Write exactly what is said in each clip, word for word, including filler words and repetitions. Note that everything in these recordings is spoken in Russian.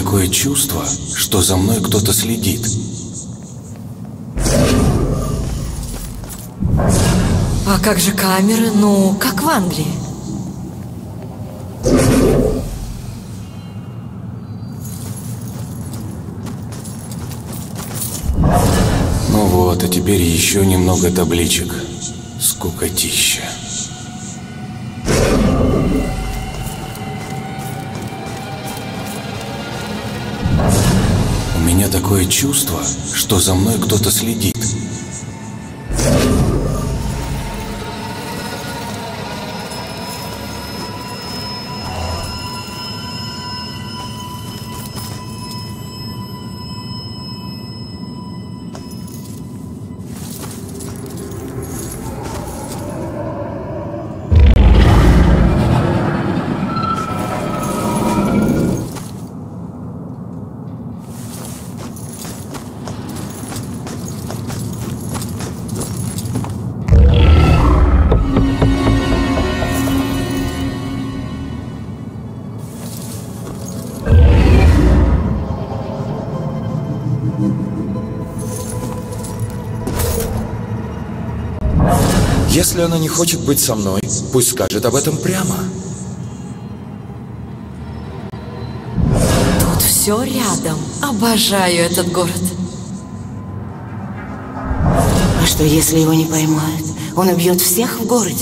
такое чувство, что за мной кто-то следит. А как же камеры? Ну, как в Англии? Ну вот, а теперь еще немного табличек. Скукотища. У меня такое чувство, что за мной кто-то следит. Если она не хочет быть со мной, пусть скажет об этом прямо. Тут все рядом. Обожаю этот город. А что, если его не поймают? Он убьет всех в городе.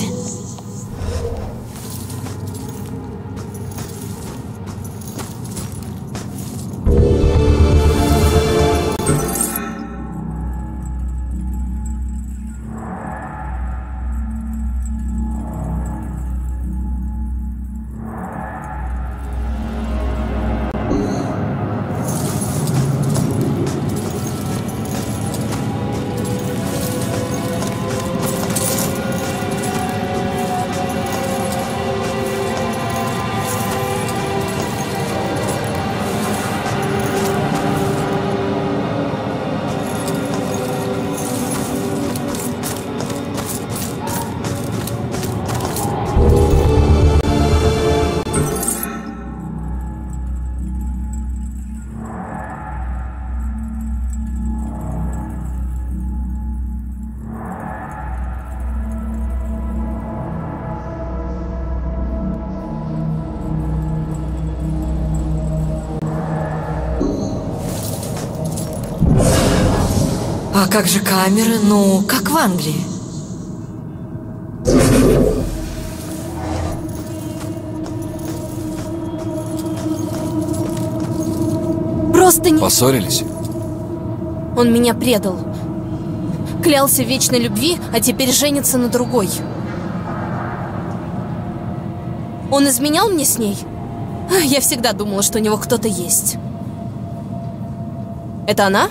А как же камеры? Ну, как в Англии. Просто не... Поссорились? Он меня предал. Клялся в вечной любви, а теперь женится на другой. Он изменял мне с ней? Я всегда думала, что у него кто-то есть. Это она?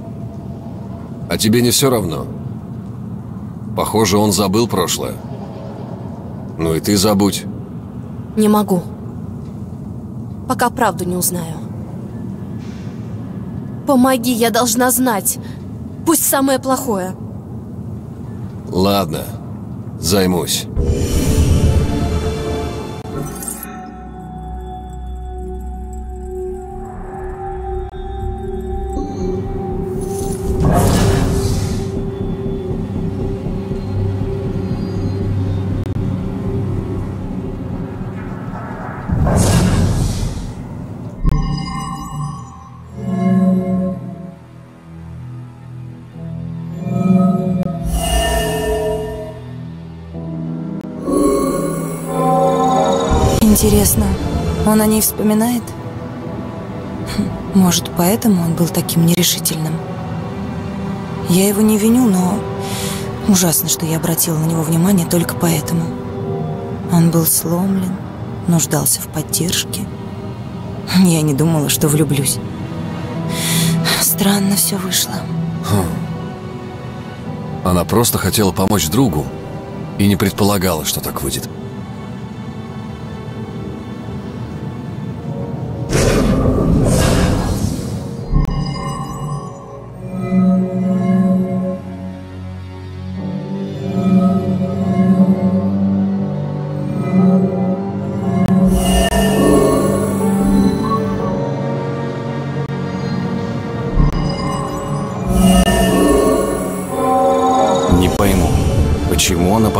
А тебе не все равно? Похоже, он забыл прошлое. Ну и ты забудь. Не могу. Пока правду не узнаю. Помоги, я должна знать. Пусть самое плохое. Ладно, займусь. Интересно, он о ней вспоминает? Может, поэтому он был таким нерешительным? Я его не виню, но ужасно, что я обратила на него внимание только поэтому. Он был сломлен, нуждался в поддержке. Я не думала, что влюблюсь. Странно все вышло. Хм. Она просто хотела помочь другу и не предполагала, что так выйдет.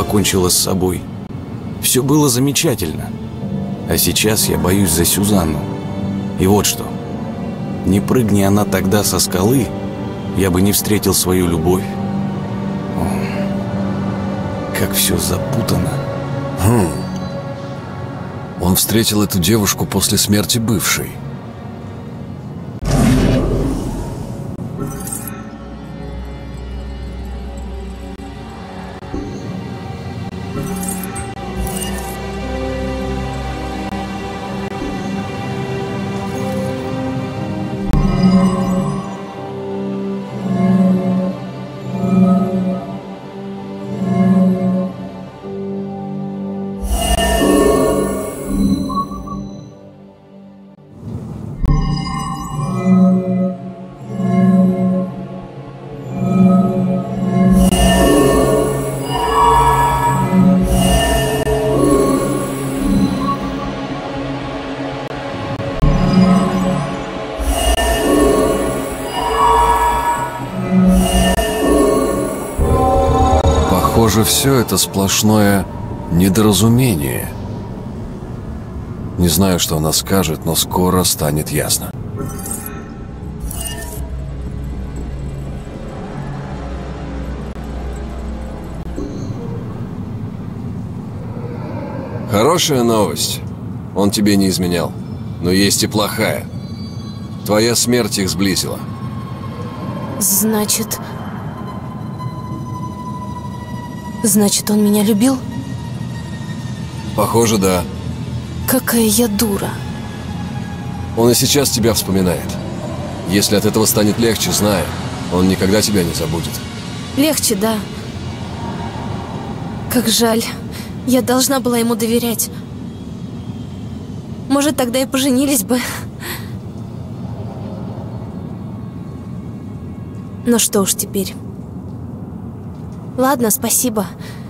покончила с собой. Все было замечательно. А сейчас я боюсь за Сюзанну. И вот что. Не прыгни она тогда со скалы, я бы не встретил свою любовь. О, как все запутано. Хм. Он встретил эту девушку после смерти бывшей. Похоже, все это сплошное недоразумение. Не знаю, что она скажет, но скоро станет ясно. Хорошая новость. Он тебе не изменял. Но есть и плохая. Твоя смерть их сблизила. Значит... Значит, он меня любил? Похоже, да. Какая я дура. Он и сейчас тебя вспоминает. Если от этого станет легче, знай, он никогда тебя не забудет. Легче, да. Как жаль. Я должна была ему доверять. Может, тогда и поженились бы. Ну что уж теперь. Ладно, спасибо.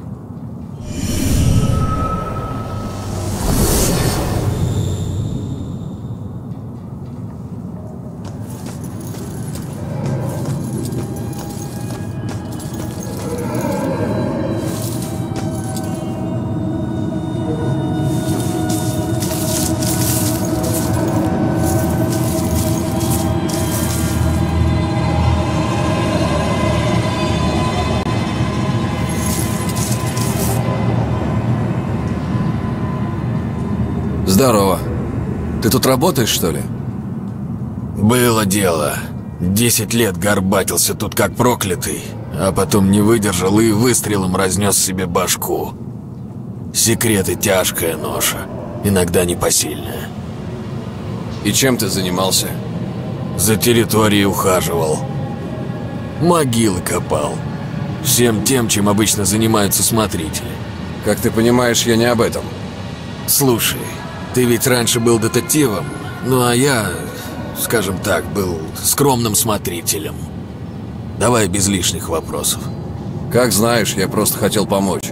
Здорово. Ты тут работаешь, что ли? Было дело. Десять лет горбатился тут как проклятый, а потом не выдержал и выстрелом разнес себе башку. Секреты — тяжкая ноша, иногда непосильная. И чем ты занимался? За территорией ухаживал. Могилы копал. Всем тем, чем обычно занимаются смотрители. Как ты понимаешь, я не об этом. Слушай, ты ведь раньше был детективом, ну а я, скажем так, был скромным смотрителем. Давай без лишних вопросов. Как знаешь, я просто хотел помочь.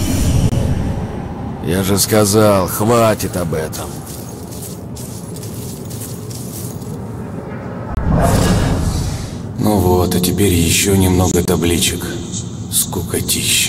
Я же сказал, хватит об этом. Ну вот, а теперь еще немного табличек. Скукотища.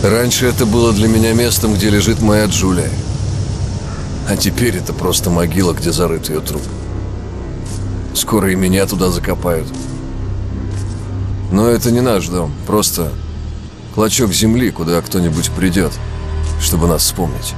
Раньше это было для меня местом, где лежит моя Джулия. А теперь это просто могила, где зарыт ее труп. Скоро и меня туда закопают. Но это не наш дом, просто клочок земли, куда кто-нибудь придет, чтобы нас вспомнить.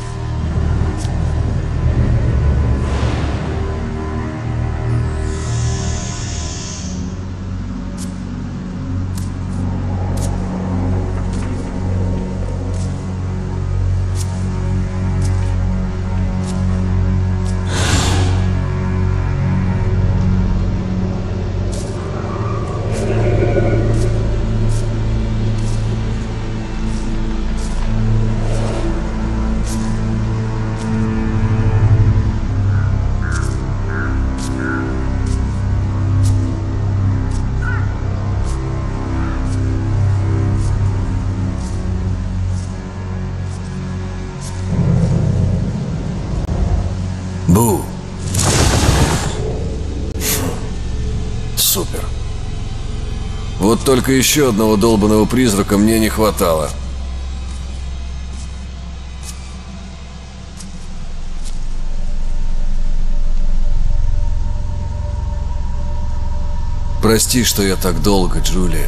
Бу. Супер. Вот только еще одного долбаного призрака мне не хватало. Прости, что я так долго, Джулия.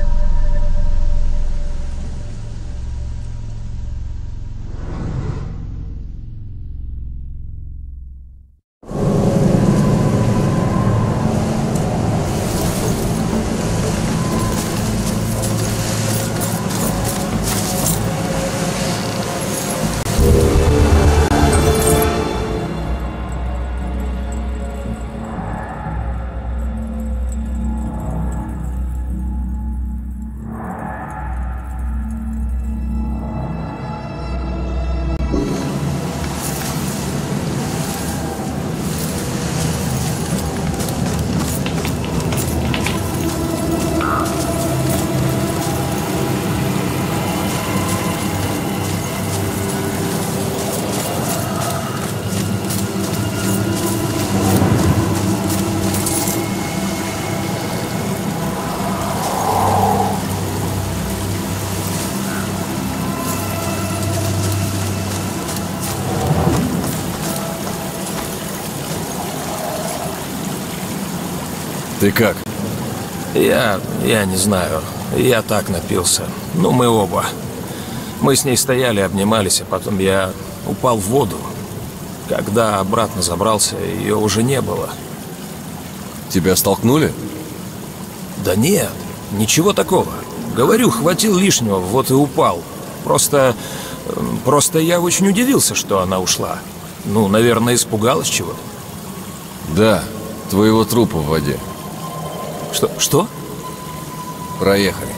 Ты как? Я... я не знаю. Я так напился. Ну, мы оба. Мы с ней стояли, обнимались, а потом я упал в воду. Когда обратно забрался, ее уже не было. Тебя столкнули? Да нет, ничего такого. Говорю, хватил лишнего, вот и упал. Просто... просто я очень удивился, что она ушла. Ну, наверное, испугалась чего-то. Да, твоего трупа в воде. Что? Что? Проехали.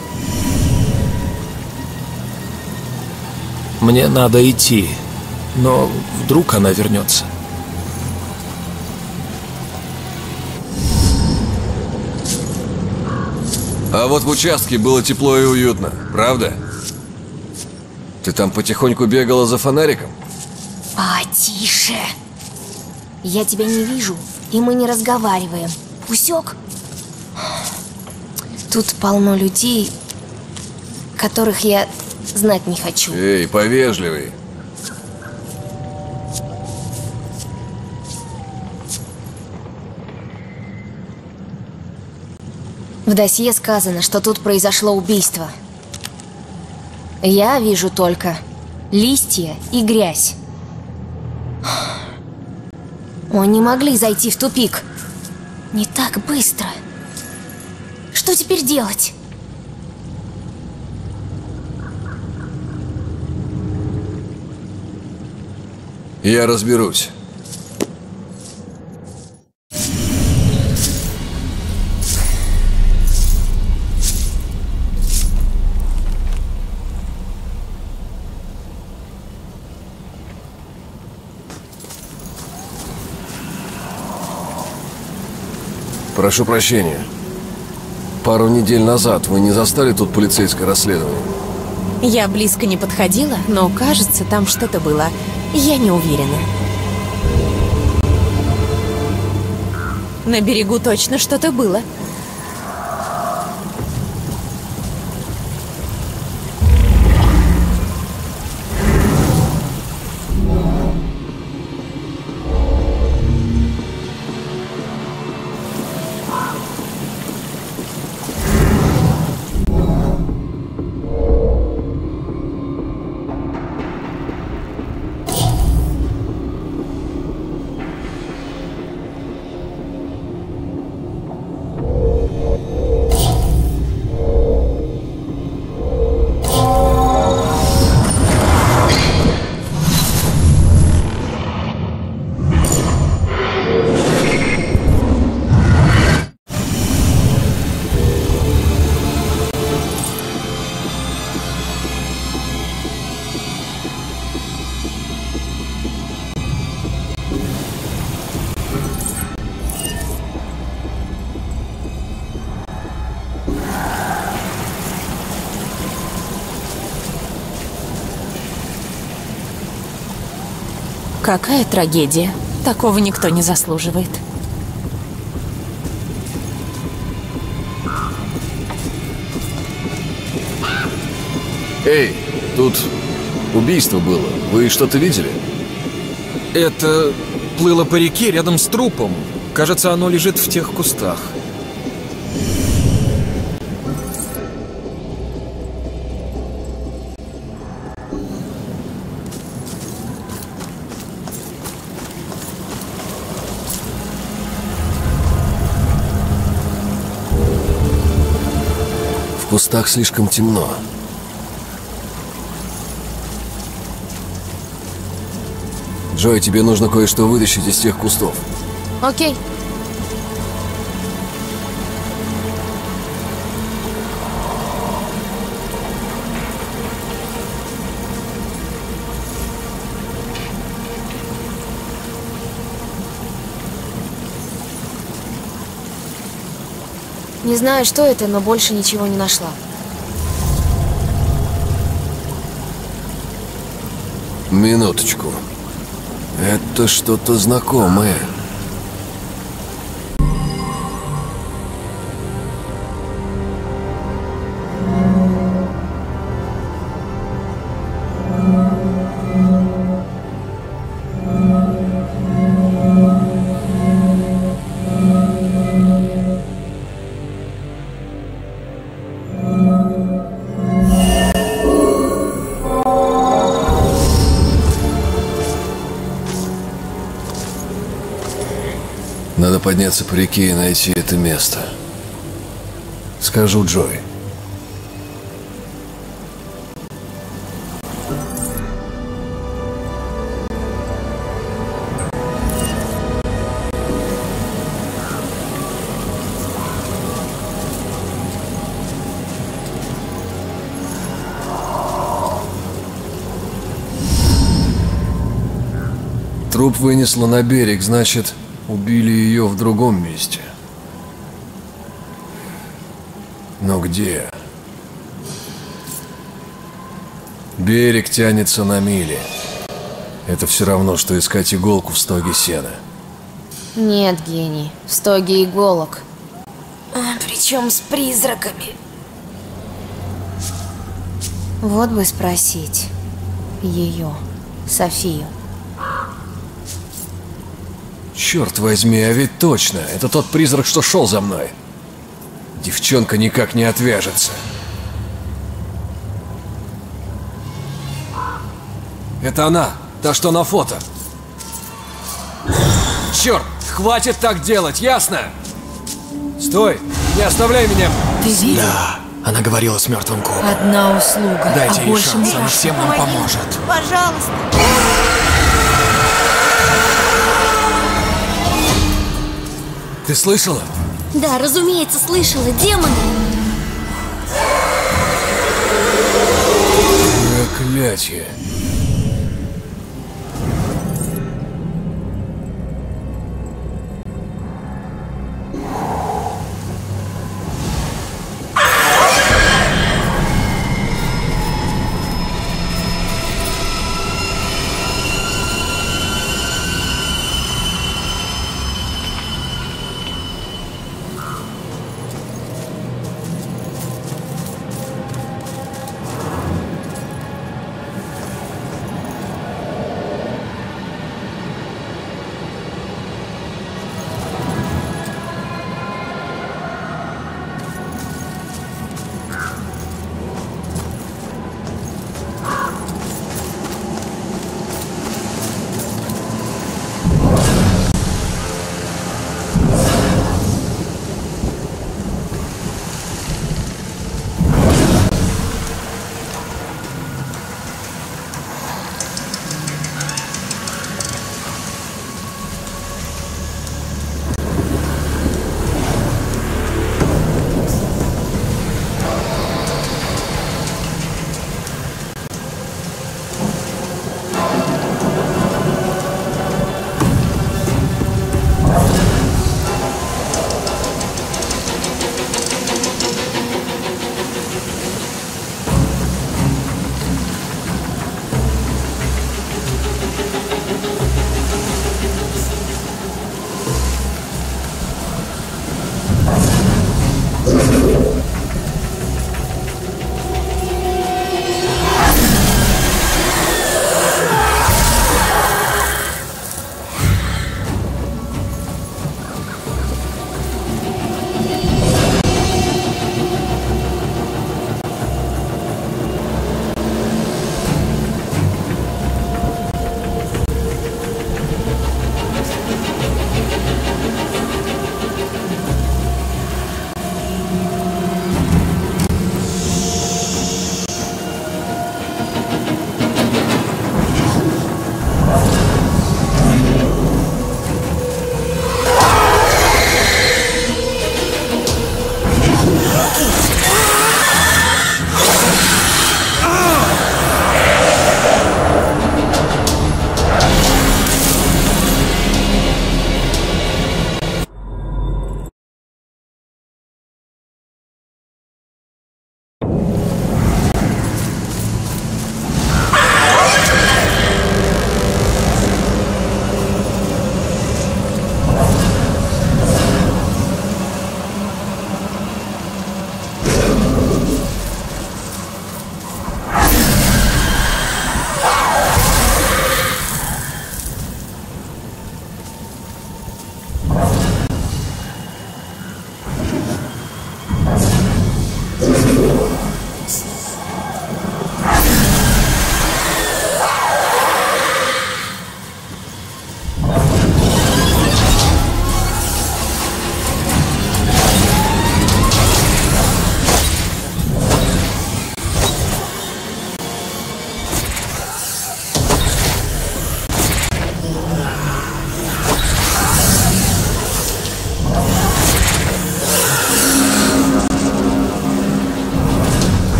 Мне надо идти, но вдруг она вернется. А вот в участке было тепло и уютно, правда? Ты там потихоньку бегала за фонариком? Потише. Я тебя не вижу, и мы не разговариваем. Усек? Тут полно людей, которых я знать не хочу. Эй, повежливей. В досье сказано, что тут произошло убийство. Я вижу только листья и грязь. Они могли зайти в тупик. Не так быстро. Что теперь делать? Я разберусь. Прошу прощения. Пару недель назад вы не застали тут полицейское расследование? Я близко не подходила, но кажется, там что-то было. Я не уверена. На берегу точно что-то было. Какая трагедия. Такого никто не заслуживает. Эй, тут убийство было. Вы что-то видели? Это плыло по реке рядом с трупом. Кажется, оно лежит в тех кустах. В кустах слишком темно. Джой, тебе нужно кое-что вытащить из тех кустов. Окей. Не знаю, что это, но больше ничего не нашла. Минуточку. Это что-то знакомое. Надо подняться по реке и найти это место. Скажу Джой. Труп вынесло на берег, значит, убили ее в другом месте. Но где? Берег тянется на мили. Это все равно, что искать иголку в стоге сена. Нет, гений. В стоге иголок. Причем с призраками. Вот бы спросить ее, Софию. Черт возьми, а ведь точно, это тот призрак, что шел за мной. Девчонка никак не отвяжется. Это она, та, что на фото. Черт, хватит так делать, ясно? Стой, не оставляй меня. Ты видел? Да, она говорила с мертвым копом. Одна услуга. Дайте а ей больше шанс, не она всем нам поможет. Пожалуйста. Ты слышала? Да, разумеется, слышала. Демоны! Проклятье.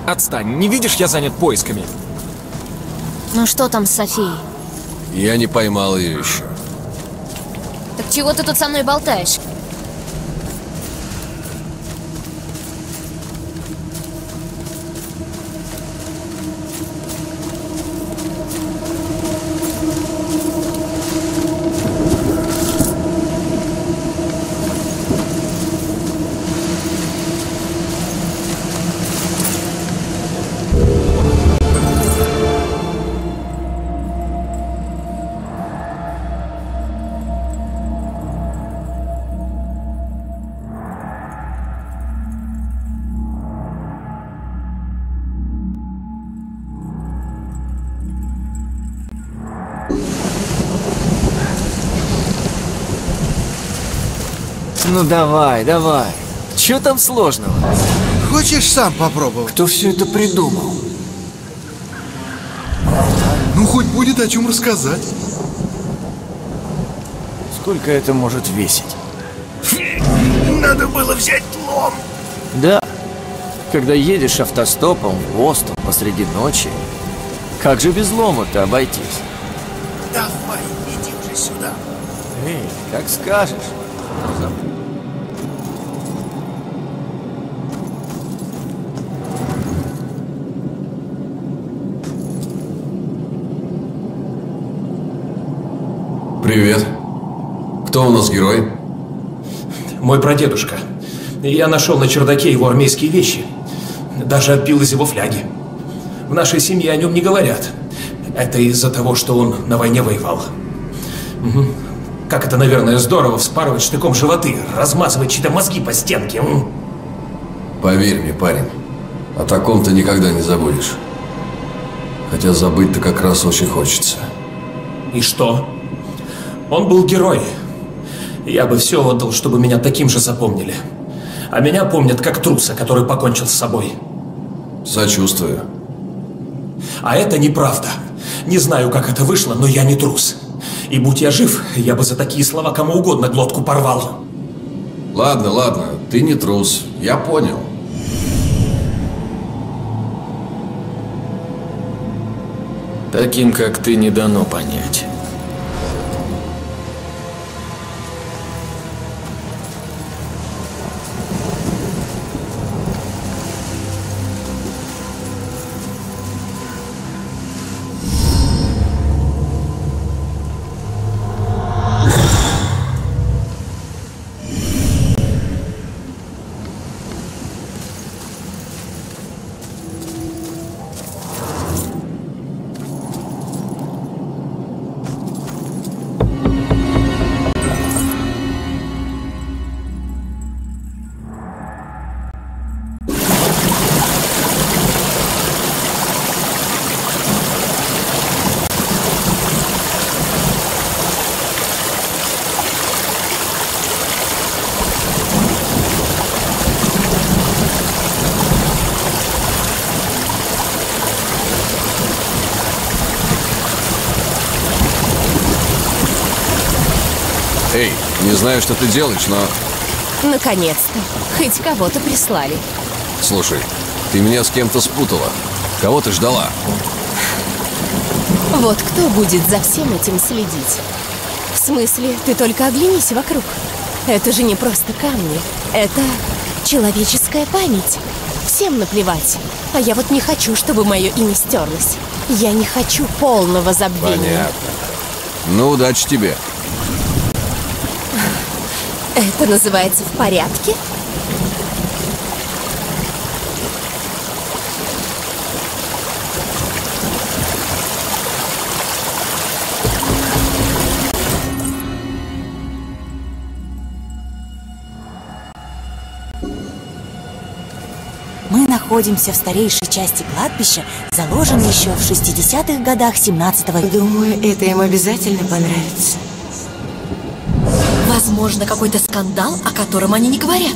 Отстань, не видишь, я занят поисками. Ну что там с Софией? Я не поймал ее еще. Так чего ты тут со мной болтаешь? Ну давай, давай. Чё там сложного? Хочешь сам попробовать? Кто все это придумал? Ну, хоть будет о чем рассказать. Сколько это может весить? Надо было взять лом. Да. Когда едешь автостопом в Бостон посреди ночи, как же без лома-то обойтись? Давай, иди уже сюда. Эй, как скажешь. Привет. Кто у нас герой? Мой прадедушка. Я нашел на чердаке его армейские вещи. Даже отпил из его фляги. В нашей семье о нем не говорят. Это из-за того, что он на войне воевал. Угу. Как это, наверное, здорово вспарывать штыком животы, размазывать чьи-то мозги по стенке. М? Поверь мне, парень, о таком ты никогда не забудешь. Хотя забыть-то как раз очень хочется. И что? Он был герой. Я бы все отдал, чтобы меня таким же запомнили. А меня помнят как труса, который покончил с собой. Сочувствую. А это неправда. Не знаю, как это вышло, но я не трус. И будь я жив, я бы за такие слова кому угодно глотку порвал. Ладно, ладно, ты не трус, я понял. Таким, как ты, не дано понять. Эй, не знаю, что ты делаешь, но... Наконец-то. Хоть кого-то прислали. Слушай, ты меня с кем-то спутала. Кого ты ждала? Вот кто будет за всем этим следить? В смысле, ты только оглянись вокруг. Это же не просто камни. Это человеческая память. Всем наплевать. А я вот не хочу, чтобы мое имя стерлось. Я не хочу полного забвения. Понятно. Ну, удачи тебе. Это называется в порядке? Мы находимся в старейшей части кладбища, заложенной еще в шестидесятых годах семнадцатого века. Думаю, это им обязательно понравится. Возможно, какой-то скандал, о котором они не говорят.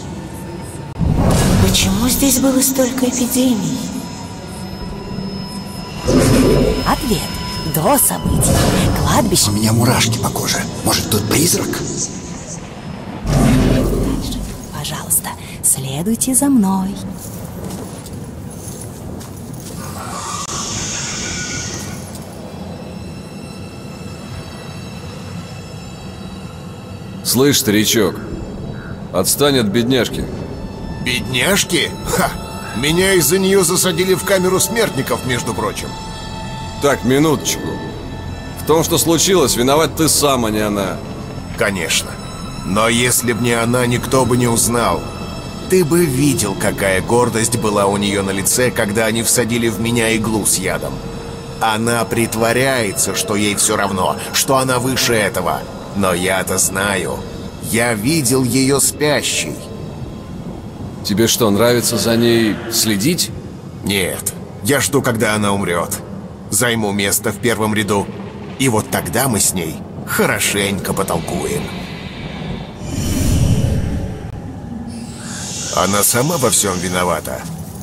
Почему здесь было столько эпидемий? Ответ. До событий. Кладбище. У меня мурашки по коже. Может, тут призрак? Пожалуйста, следуйте за мной. Слышь, старичок, отстань от бедняжки. Бедняжки? Ха! Меня из-за нее засадили в камеру смертников, между прочим. Так, минуточку. В том, что случилось, виноват ты сам, а не она. Конечно. Но если б не она, никто бы не узнал. Ты бы видел, какая гордость была у нее на лице, когда они всадили в меня иглу с ядом. Она притворяется, что ей все равно, что она выше этого. Но я-то знаю. Я видел ее спящей. Тебе что, нравится за ней следить? Нет. Я жду, когда она умрет. Займу место в первом ряду. И вот тогда мы с ней хорошенько потолкуем. Она сама во всем виновата.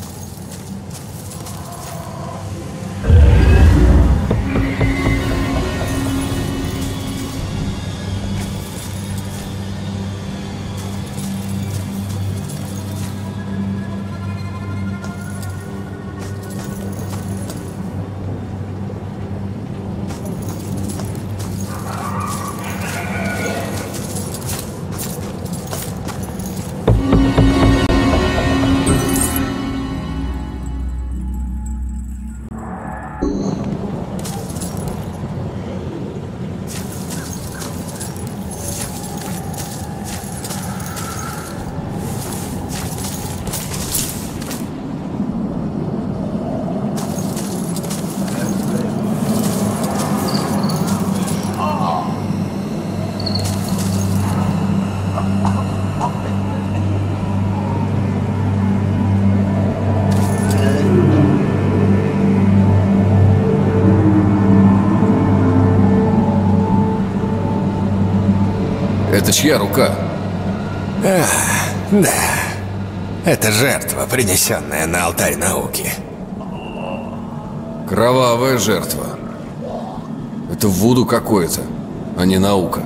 Это чья рука? А, да. Это жертва, принесенная на алтарь науки. Кровавая жертва. Это вуду какое-то, а не наука.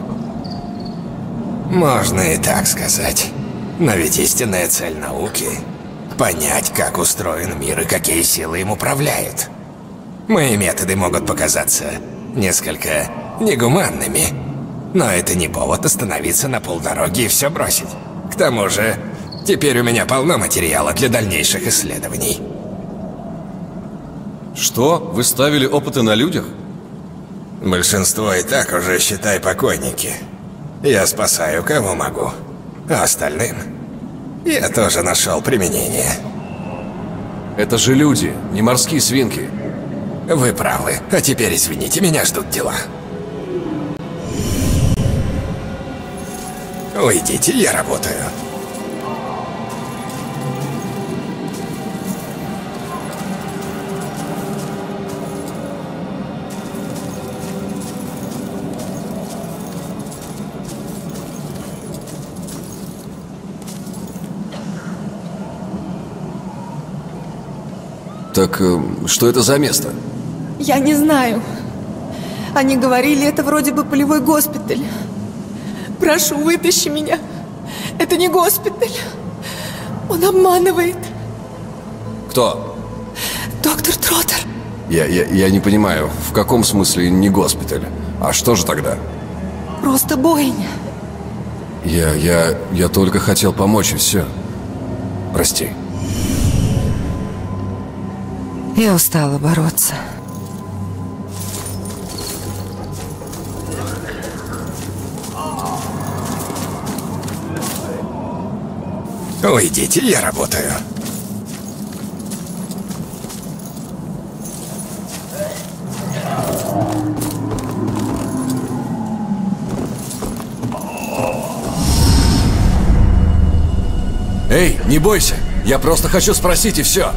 Можно и так сказать. Но ведь истинная цель науки — понять, как устроен мир и какие силы им управляют. Мои методы могут показаться несколько негуманными, но это не повод остановиться на полдороги и все бросить. К тому же, теперь у меня полно материала для дальнейших исследований. Что? Вы ставили опыты на людях? Большинство и так уже, считай, покойники. Я спасаю кого могу, а остальным я тоже нашел применение. Это же люди, не морские свинки. Вы правы. А теперь, извините, меня ждут дела. Уйдите, я работаю. Так, э, что это за место? Я не знаю. Они говорили, это вроде бы полевой госпиталь. Прошу, вытащи меня. Это не госпиталь. Он обманывает. Кто? Доктор Троттер. Я, я, я не понимаю, в каком смысле не госпиталь? А что же тогда? Просто бойня. Я, я, я только хотел помочь, и все. Прости. Я устала бороться. Уйдите, я работаю. Эй, не бойся. Я просто хочу спросить, и все.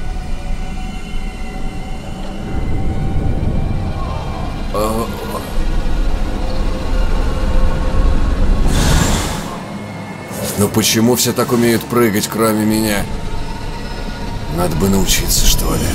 Ну почему все так умеют прыгать, кроме меня? Надо бы научиться, что ли.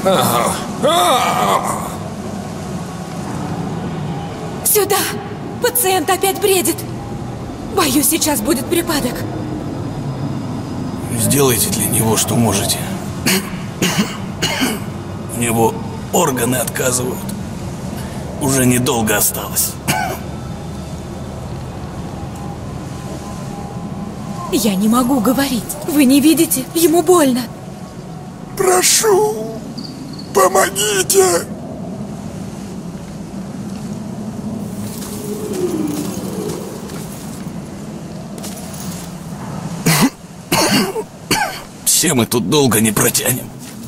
Сюда! Пациент опять бредит! Боюсь, сейчас будет припадок. Сделайте для него, что можете. У него органы отказывают. Уже недолго осталось. Я не могу говорить. Вы не видите? Ему больно. Прошу, помогите! Все мы тут долго не протянем.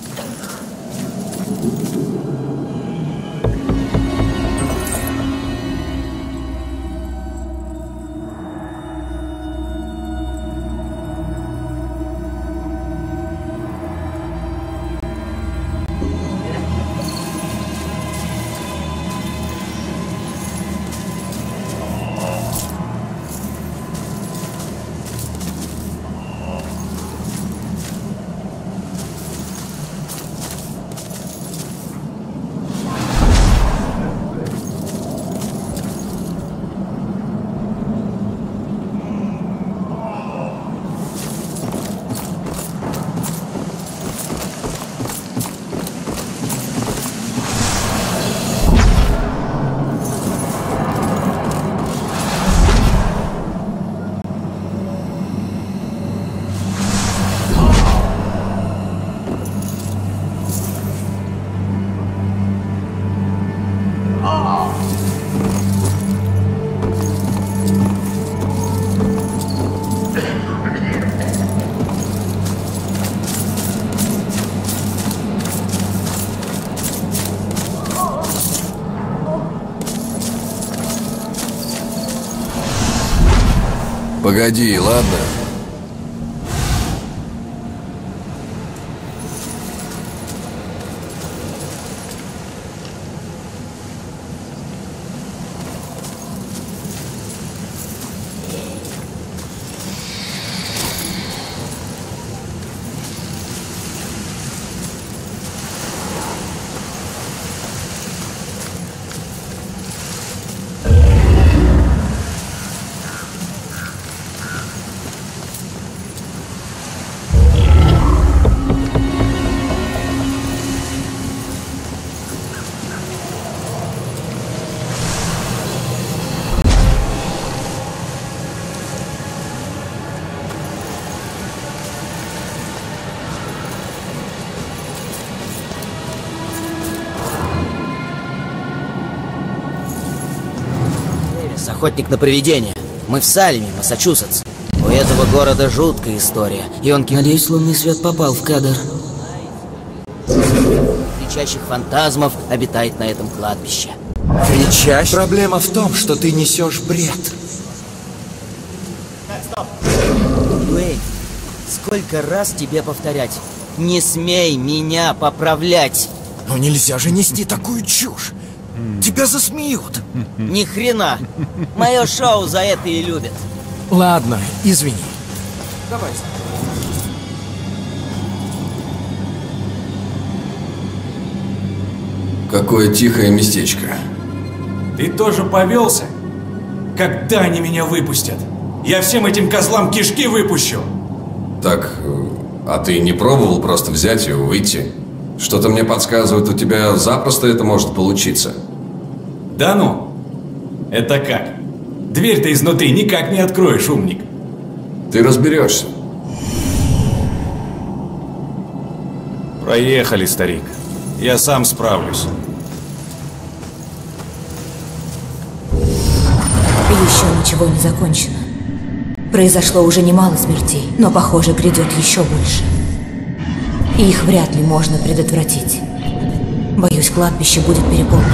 Погоди, ладно? Охотник на привидения. Мы в Салеме, Массачусетс. У этого города жуткая история, и он... Надеюсь, лунный свет попал в кадр. Кричащих фантазмов обитает на этом кладбище. Кричащих? Проблема в том, что ты несешь бред. Дуэйн, сколько раз тебе повторять? Не смей меня поправлять! Но нельзя же нести такую чушь! Тебя засмеют! Ни хрена! Мое шоу за это и любят. Ладно, извини. Давай. Какое тихое местечко. Ты тоже повелся? Когда они меня выпустят? Я всем этим козлам кишки выпущу! Так, а ты не пробовал просто взять и выйти? Что-то мне подсказывает, у тебя запросто это может получиться. Да ну? Это как? Дверь-то изнутри никак не откроешь, умник. Ты разберешься. Проехали, старик. Я сам справлюсь. Еще ничего не закончено. Произошло уже немало смертей, но, похоже, грядет еще больше. И их вряд ли можно предотвратить. Боюсь, кладбище будет переполнено.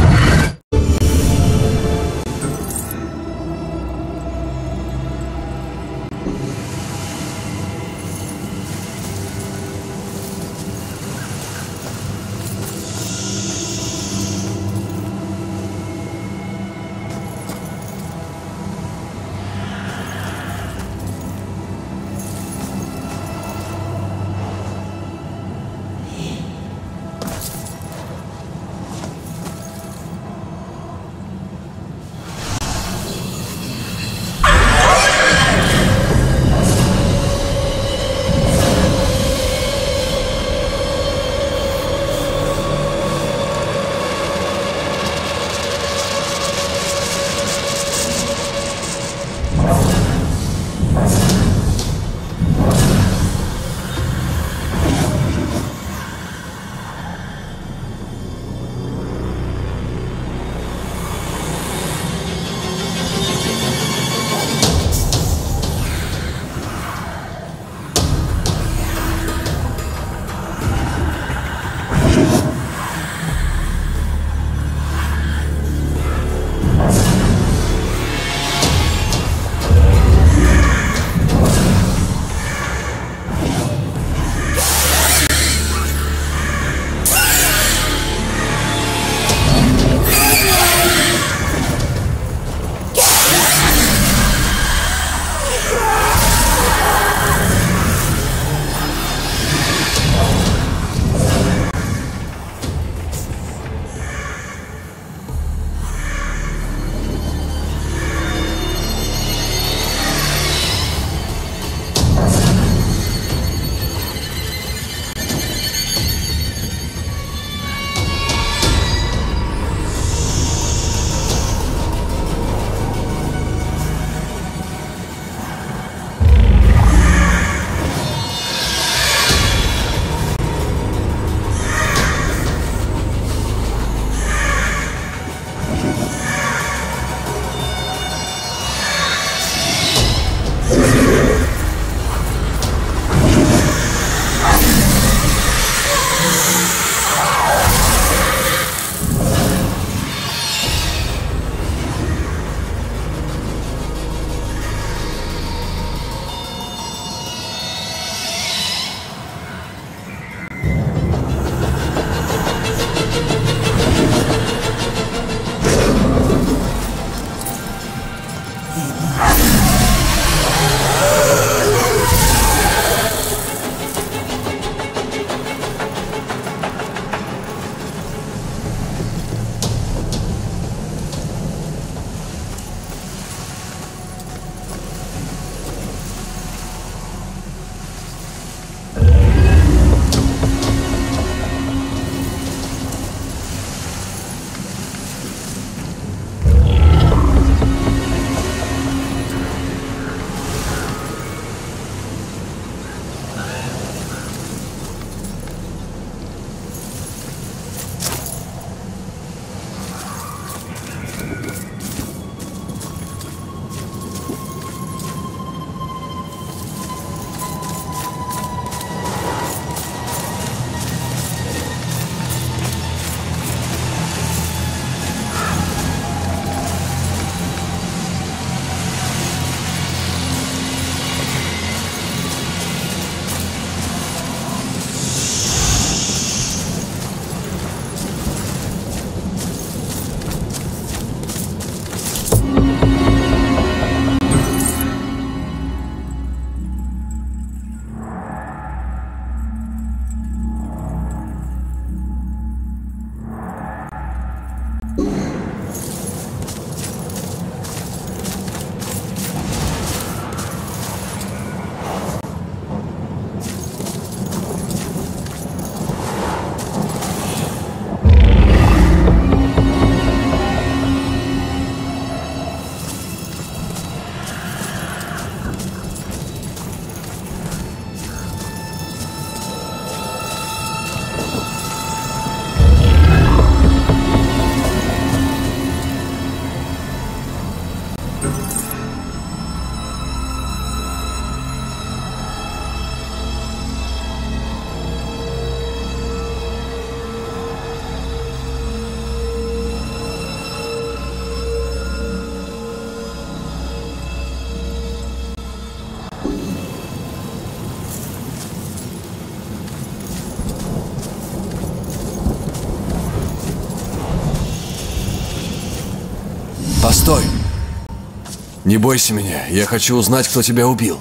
Не бойся меня, я хочу узнать, кто тебя убил.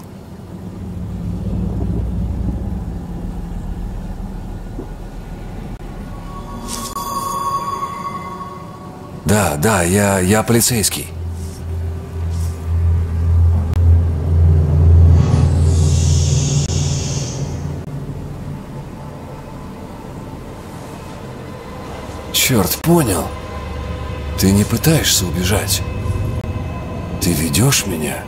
Да, да, я, я полицейский. Черт, понял. Ты не пытаешься убежать. Ты ведешь меня.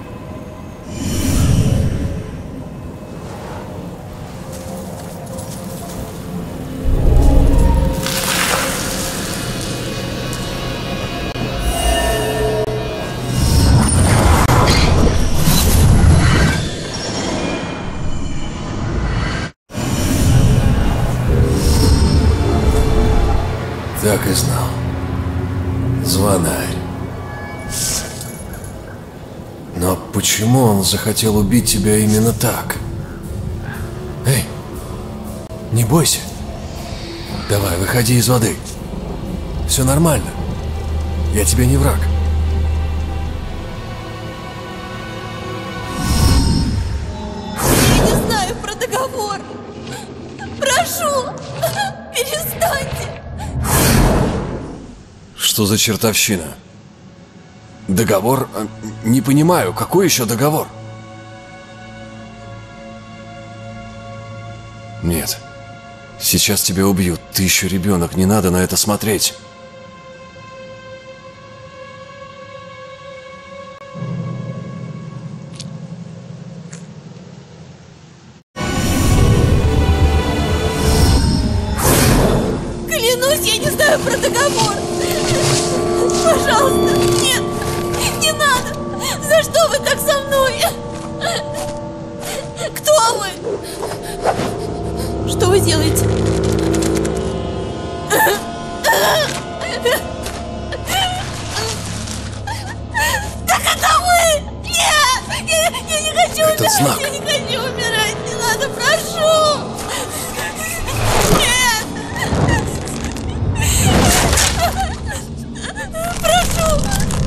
Так и знал. Звонарь. Но почему он захотел убить тебя именно так? Эй, не бойся. Давай, выходи из воды. Все нормально. Я тебе не враг. Я не знаю про договор. Прошу, перестаньте. Что за чертовщина? Договор? Не понимаю, какой еще договор? Нет. Сейчас тебя убьют. Ты еще ребенок, не надо на это смотреть. Клянусь, я не знаю про договор. Пожалуйста, нет, не надо. За что вы так со мной? Кто вы? Что вы делаете? Так это вы! Нет! Я, я не хочу Этот умирать! знак. Я не хочу умирать! Не надо, прошу! Нет! Прошу!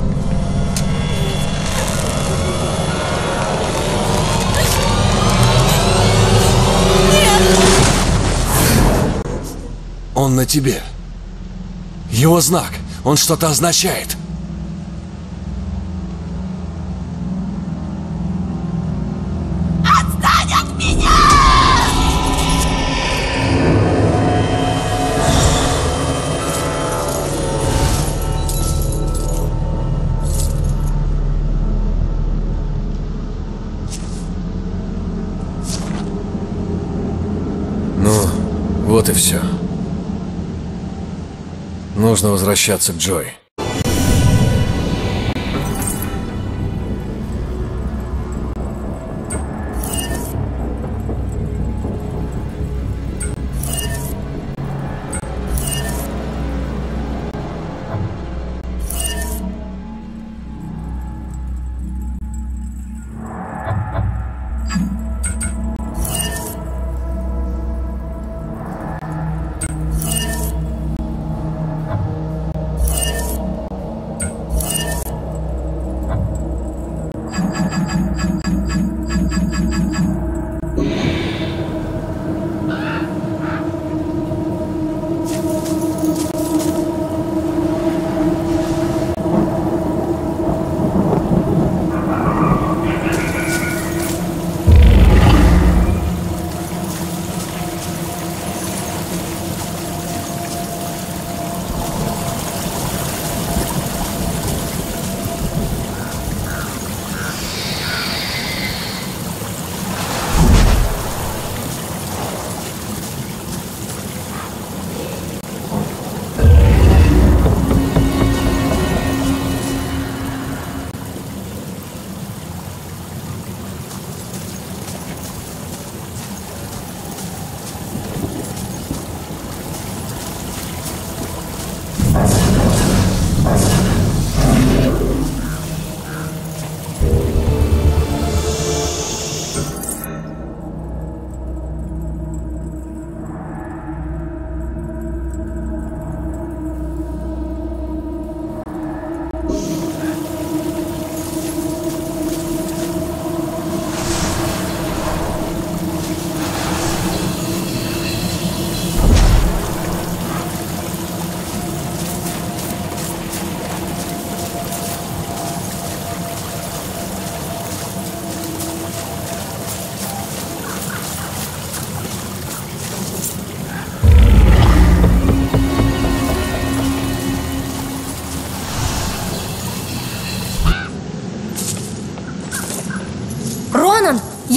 Он на тебе. Его знак. Он что-то означает. Отстань от меня! Ну, вот и все. Нужно возвращаться к Джой.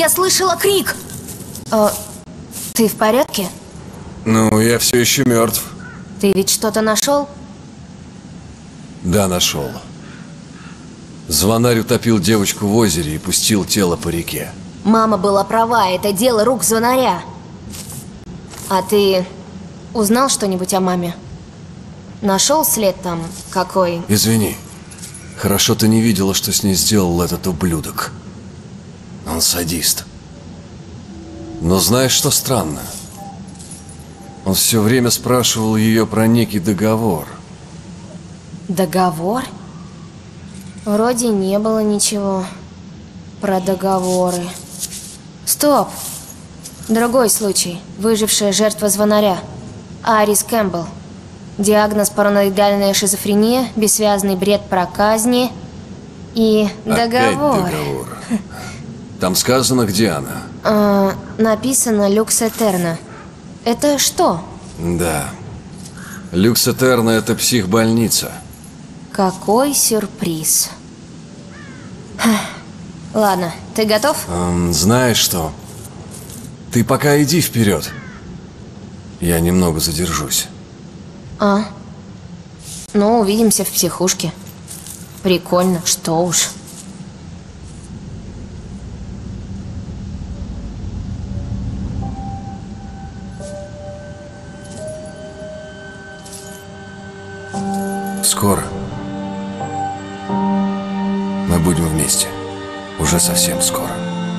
Я слышала крик! Э, ты в порядке? Ну, я все еще мертв. Ты ведь что-то нашел? Да, нашел. Звонарь утопил девочку в озере и пустил тело по реке. Мама была права, это дело рук звонаря. А ты узнал что-нибудь о маме? Нашел след там какой? Извини. Хорошо ты не видела, что с ней сделал этот ублюдок. Он садист. Но знаешь, что странно? Он все время спрашивал ее про некий договор. Договор? Вроде не было ничего про договоры. Стоп! Другой случай. Выжившая жертва звонаря. Арис Кэмпбелл. Диагноз параноидальная шизофрения, бессвязный бред про казни и договор. Опять договор. Там сказано, где она. А, написано «Люкс Этерна». Это что? Да. Люкс Этерна – это психбольница. Какой сюрприз. Ладно, ты готов? Эм, знаешь что? Ты пока иди вперед. Я немного задержусь. А? Ну, увидимся в психушке. Прикольно, что уж. Скоро. Мы будем вместе. Уже совсем скоро.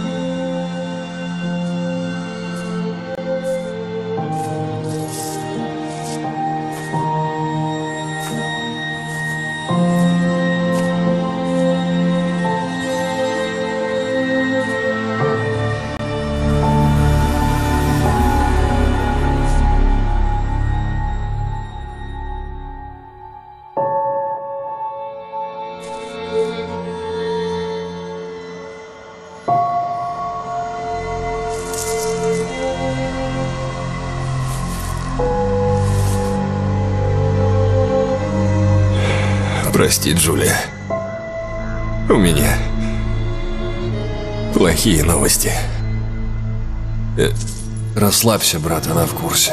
Прости, Джулия. У меня плохие новости. Э, расслабься, брат, она в курсе.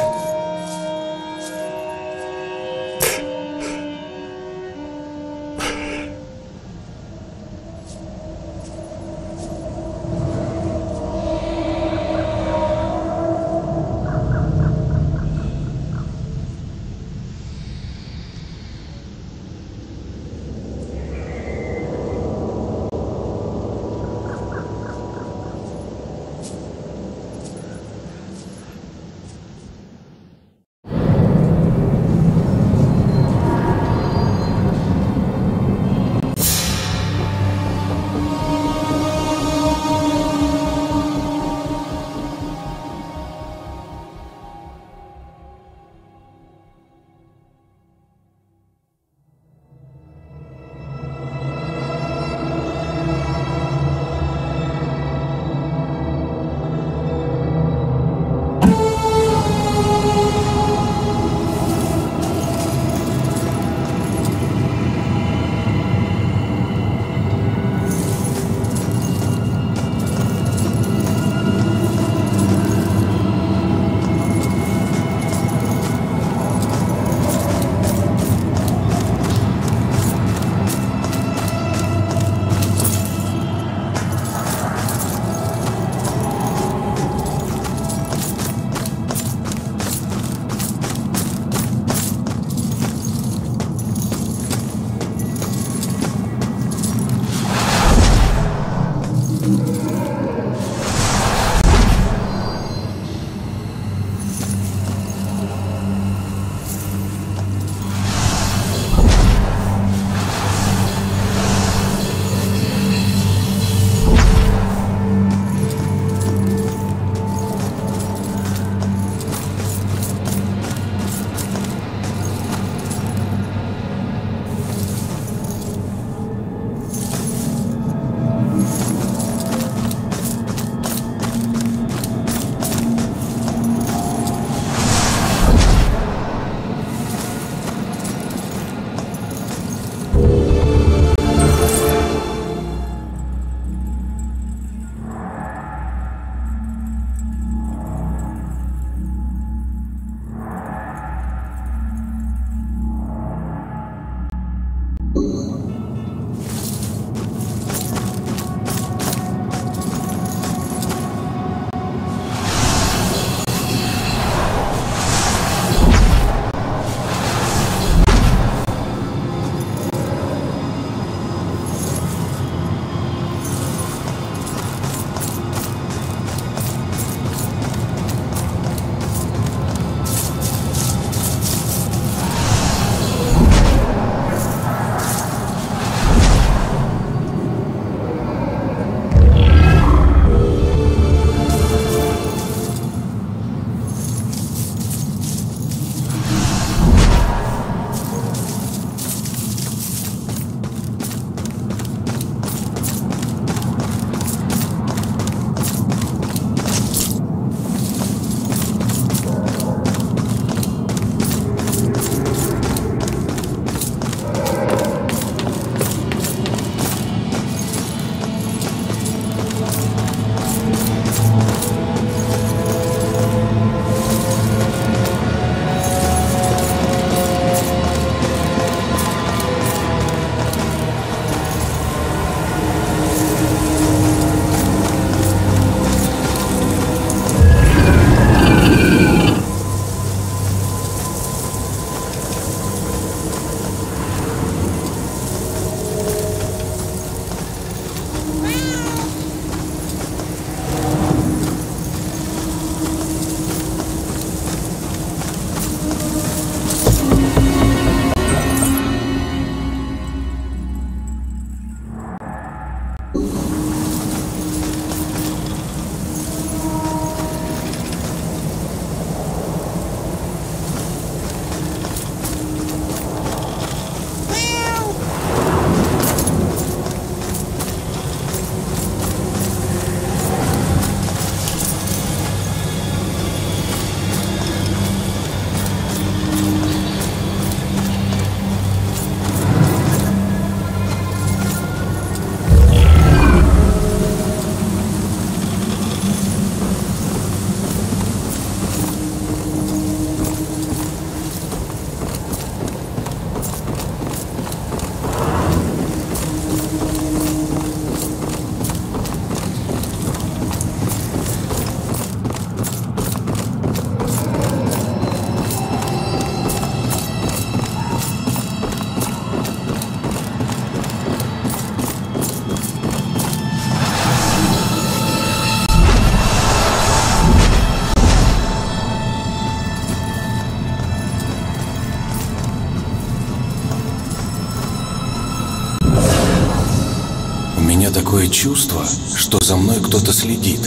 такое чувство, что за мной кто-то следит.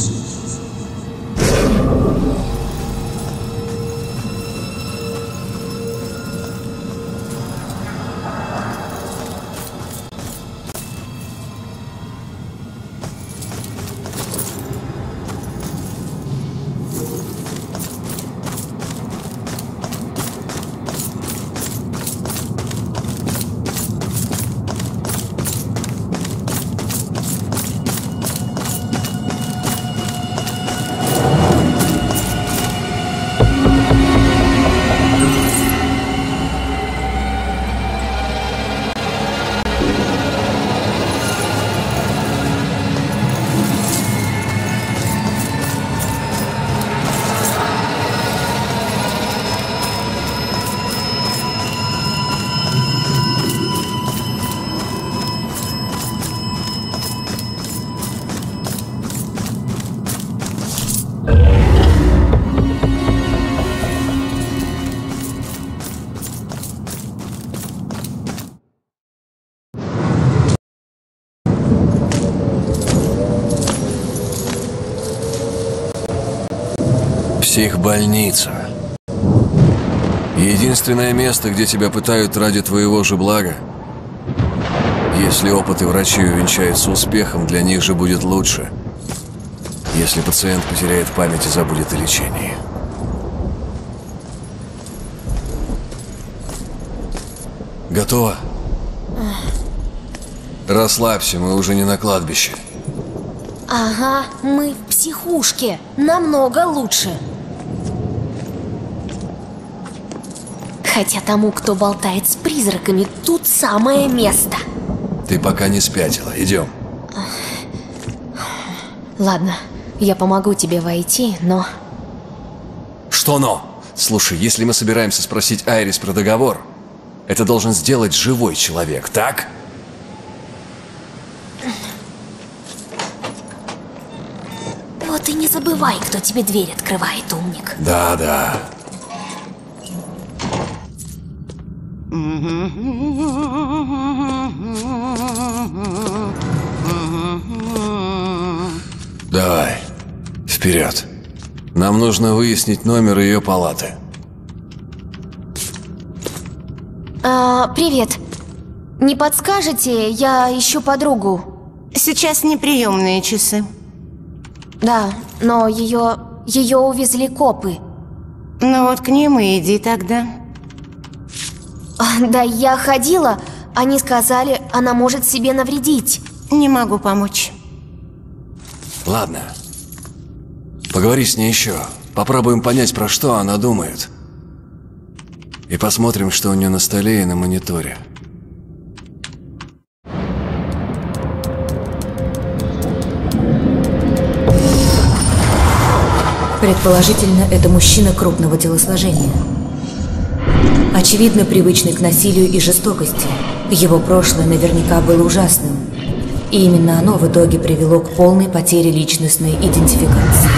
Психбольница. Единственное место, где тебя пытают ради твоего же блага. Если опыты врачей увенчаются успехом, для них же будет лучше. Если пациент потеряет память и забудет о лечении. Готово? Расслабься, мы уже не на кладбище. Ага, мы в психушке. Намного лучше. Хотя тому, кто болтает с призраками, тут самое место. Ты пока не спятила, идем. Ладно, я помогу тебе войти, но... Что но? Слушай, если мы собираемся спросить Айрис про договор, это должен сделать живой человек, так? Вот и не забывай, кто тебе дверь открывает, умник. Да, да. Давай, вперед. Нам нужно выяснить номер ее палаты. А, привет. Не подскажете, я ищу подругу. Сейчас не приемные часы. Да, но ее... ее увезли копы. Ну вот к ним и иди тогда. Да, я ходила, они сказали, она может себе навредить. Не могу помочь. Ладно. Поговори с ней еще. Попробуем понять, про что она думает. И посмотрим, что у нее на столе и на мониторе. Предположительно, это мужчина крупного телосложения. Очевидно, привычный к насилию и жестокости. Его прошлое наверняка было ужасным. И именно оно в итоге привело к полной потере личностной идентификации.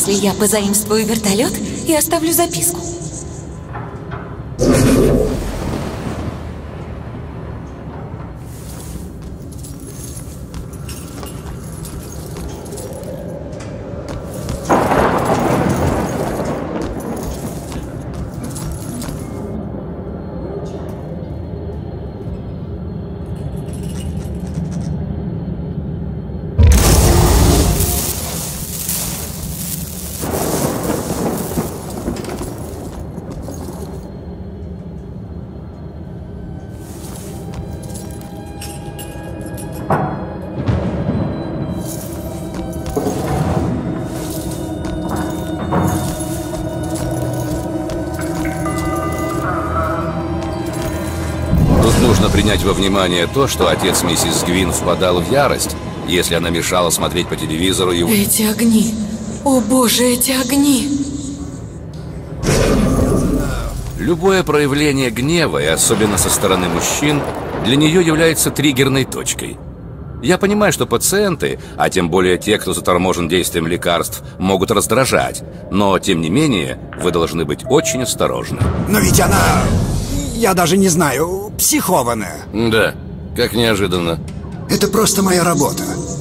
если я позаимствую вертолет и оставлю записку? Нужно принять во внимание то, что отец миссис Гвин впадал в ярость, если она мешала смотреть по телевизору его... Эти огни! О боже, эти огни! Любое проявление гнева, и особенно со стороны мужчин, для нее является триггерной точкой. Я понимаю, что пациенты, а тем более те, кто заторможен действием лекарств, могут раздражать, но, тем не менее, вы должны быть очень осторожны. Но ведь она... Я даже не знаю, психованная. Да, как неожиданно. Это просто моя работа.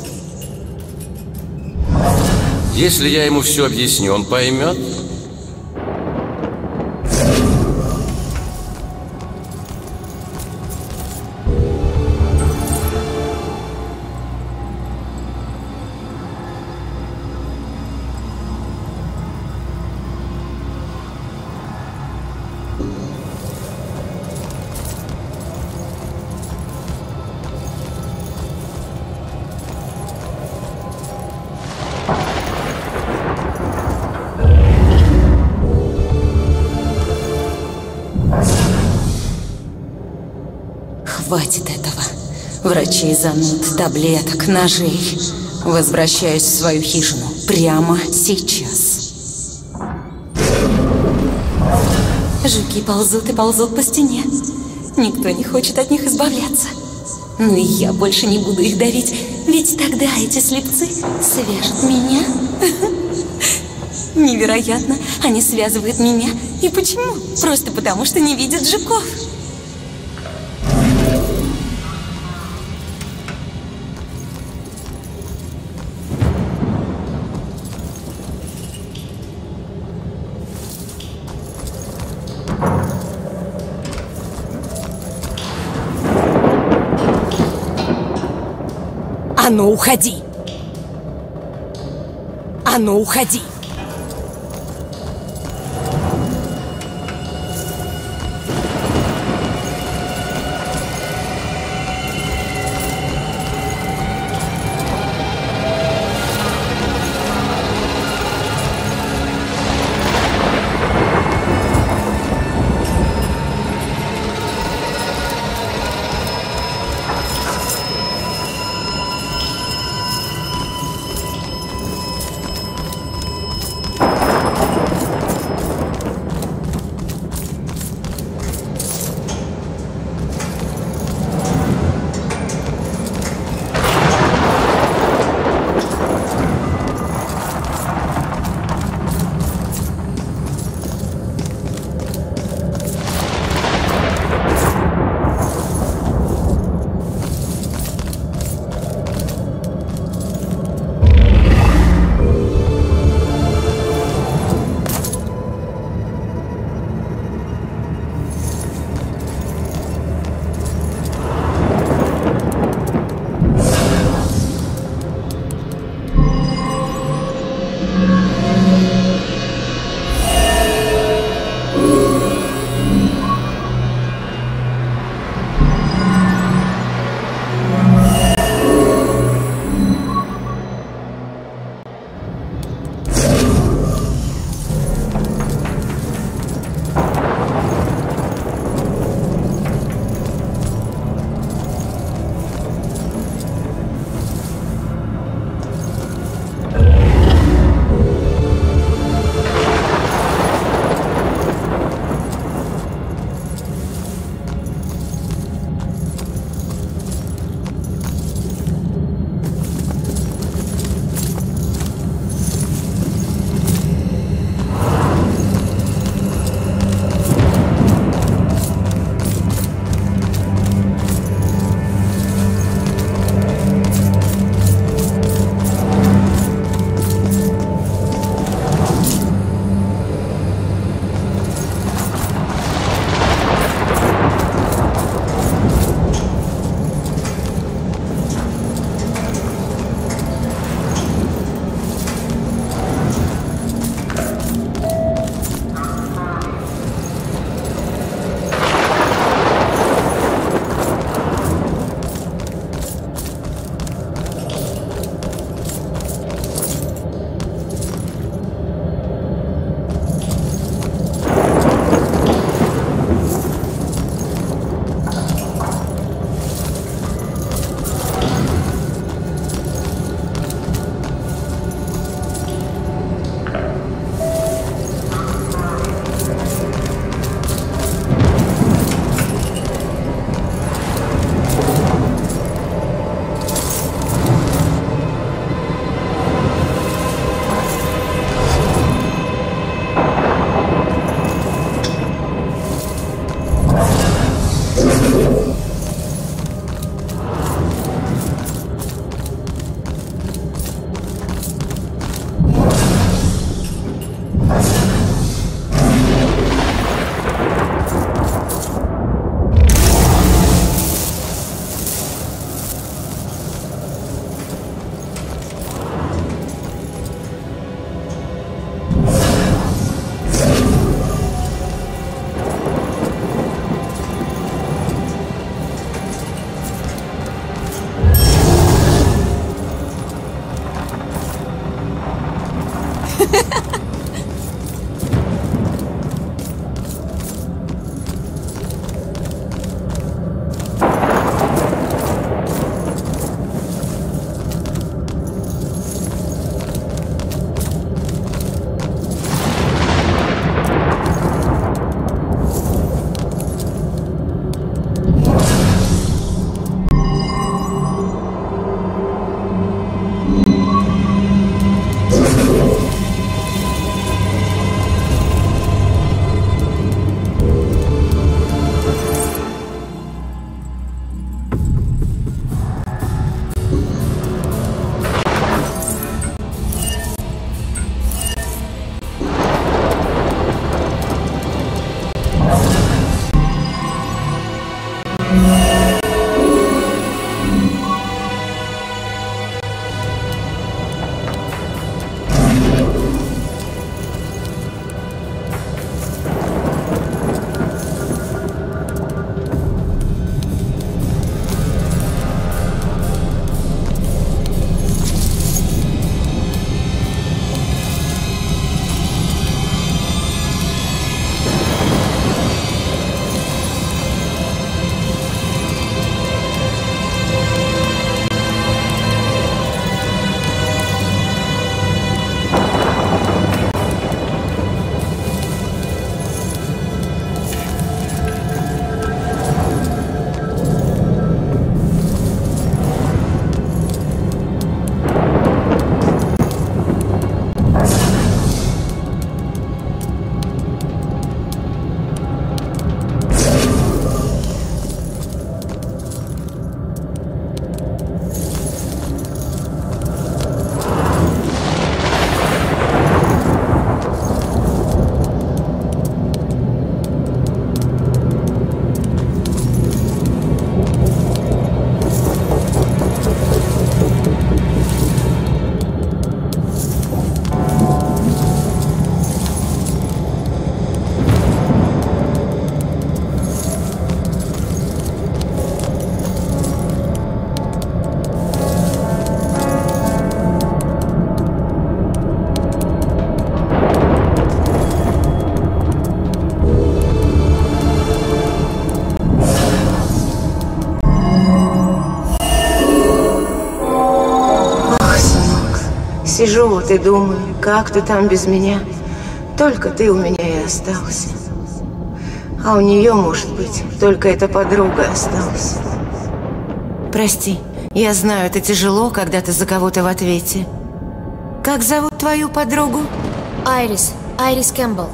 Если я ему все объясню, он поймет. Хватит этого. Врачей зануд, таблеток, ножей. Возвращаюсь в свою хижину прямо сейчас. Жуки ползут и ползут по стене. Никто не хочет от них избавляться. Ну и я больше не буду их давить, ведь тогда эти слепцы свяжут меня. Невероятно, они связывают меня. И почему? Просто потому, что не видят жуков. А ну, уходи! А ну, уходи! сижу вот и думаю, как ты там без меня. Только ты у меня и остался. А у нее, может быть, только эта подруга осталась. Прости, я знаю, это тяжело, когда ты за кого-то в ответе. Как зовут твою подругу? Айрис. Айрис Кэмпбелл.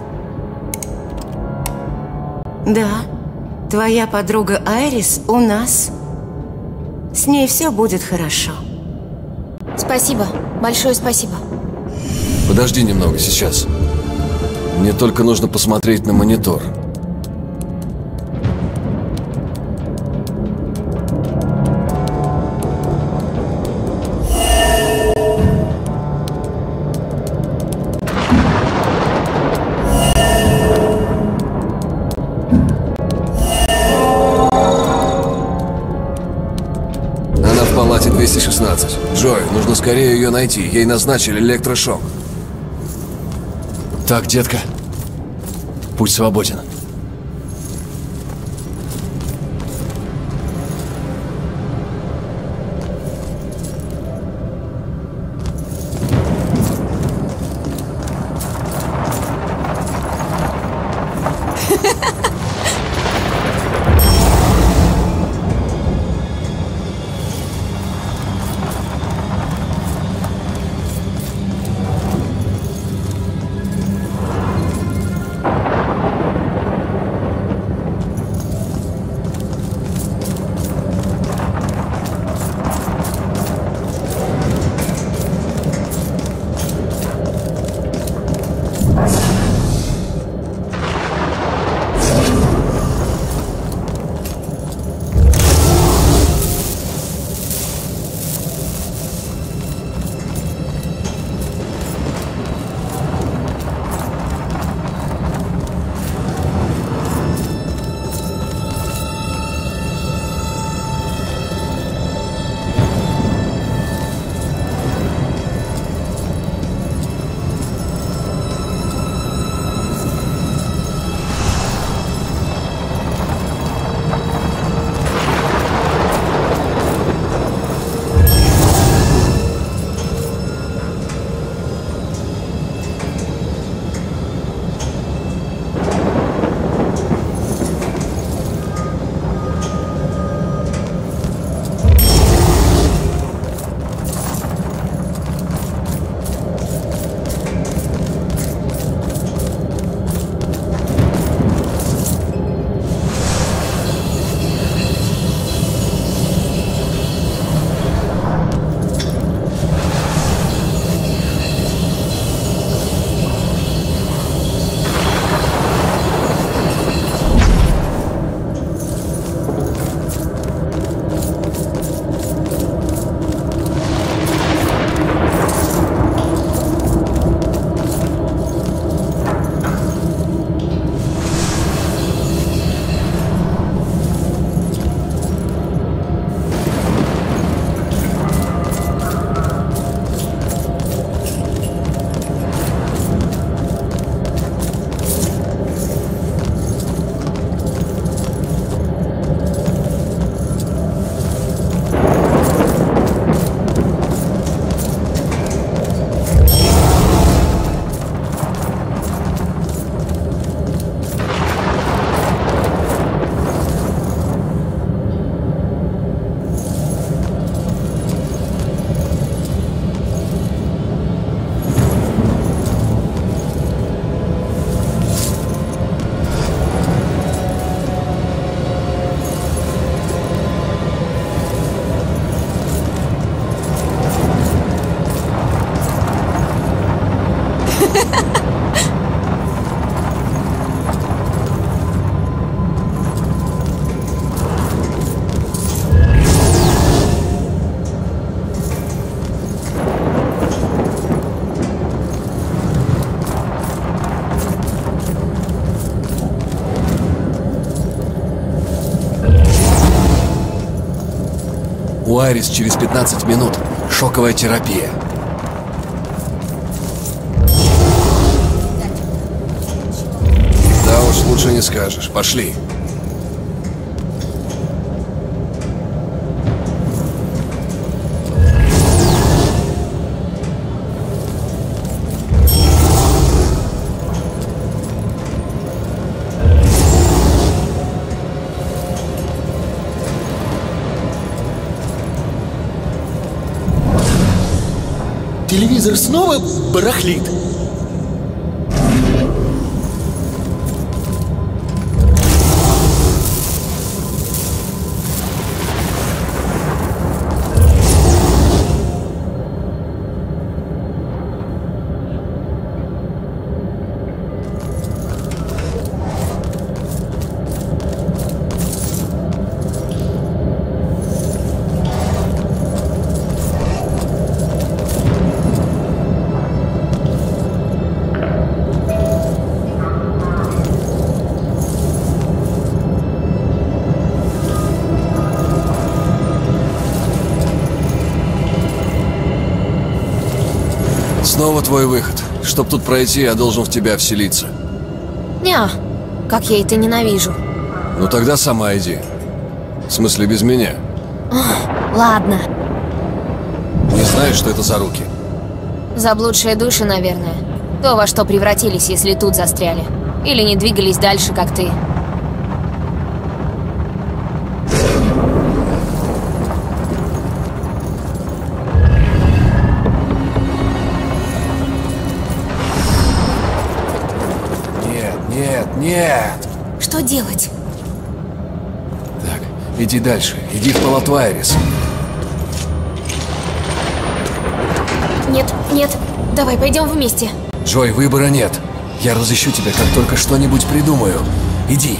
Да, твоя подруга Айрис у нас. С ней все будет хорошо. Спасибо. Большое спасибо. Подожди немного, сейчас. Мне только нужно посмотреть на монитор. двести шестнадцать. Джой, нужно скорее ее найти. Ей назначили электрошок. Так, детка. Путь свободен. У Айрис через пятнадцать минут шоковая терапия. Да уж, лучше не скажешь. Пошли. телевизор снова барахлит. Снова твой выход. Чтоб тут пройти, я должен в тебя вселиться. Неа, как я это ненавижу. Ну тогда сама иди. В смысле, без меня. Ох, ладно. Не знаешь, что это за руки? Заблудшие души, наверное. То, во что превратились, если тут застряли. Или не двигались дальше, как ты. Нет, нет! Что делать? Так, иди дальше. Иди в Палатвайрис. Нет, нет. Давай, пойдем вместе. Джой, выбора нет. Я разыщу тебя, как только что-нибудь придумаю. Иди.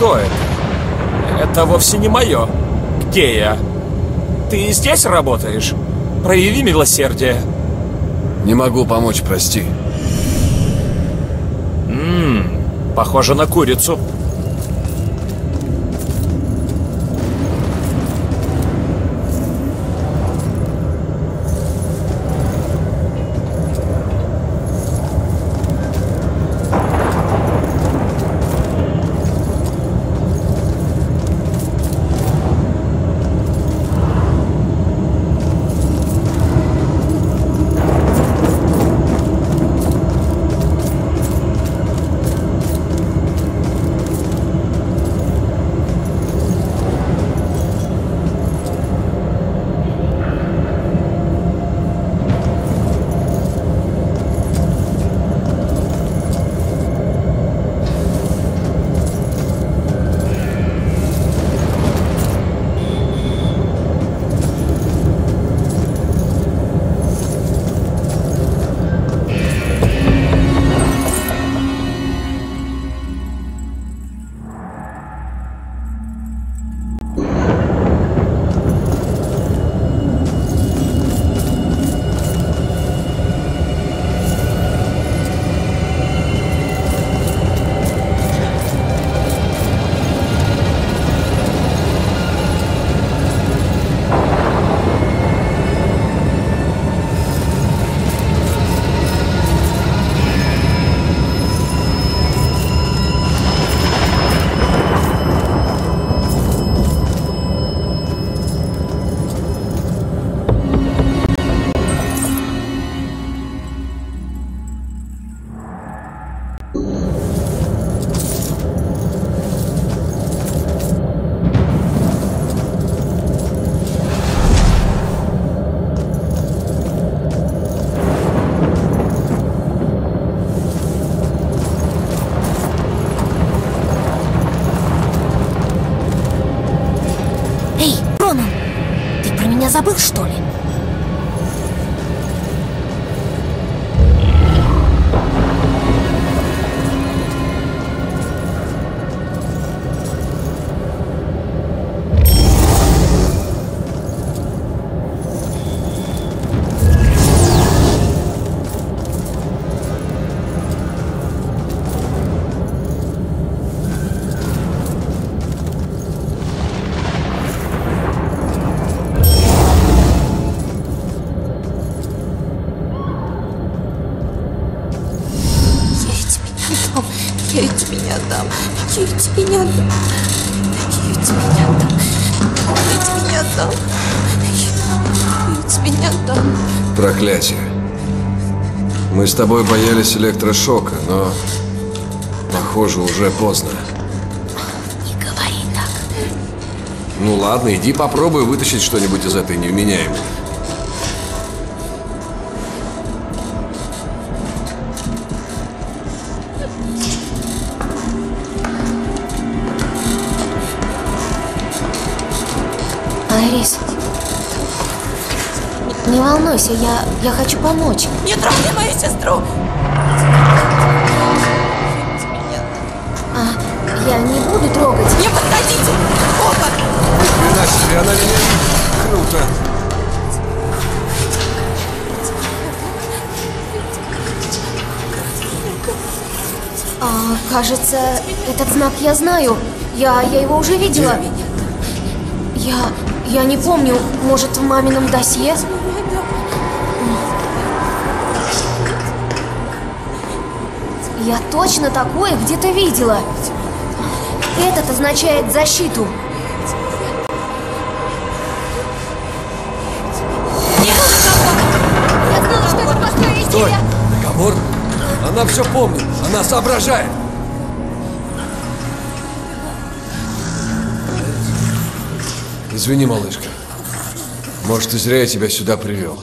что это? Это вовсе не мое. Где я? Ты здесь работаешь? Прояви милосердие. Не могу помочь, прости. Ммм, похоже на курицу. Забыл, что ли? Кейти меня отдам. Кейти меня отдам. Кейти меня отдам. Кейти меня отдам. Кейти меня отдам. Проклятие. Мы с тобой боялись электрошока, но, похоже, уже поздно. Не говори так. Ну ладно, иди попробуй вытащить что-нибудь из этой невменяемой. Айрис, не волнуйся, я, я хочу помочь. Не трогай мою сестру! А, я не буду трогать. Не подходите! Оба! Ни хрена себе, она меня видит. Круто. А, кажется, этот знак я знаю. Я, я его уже видела. Я... Я не помню, может, в мамином досье? Я точно такое где-то видела. Этот означает защиту. Я знала, что это плохая идея! Стой! Договор? Она все помнит, она соображает. Извини, малышка. Может, и зря я тебя сюда привел.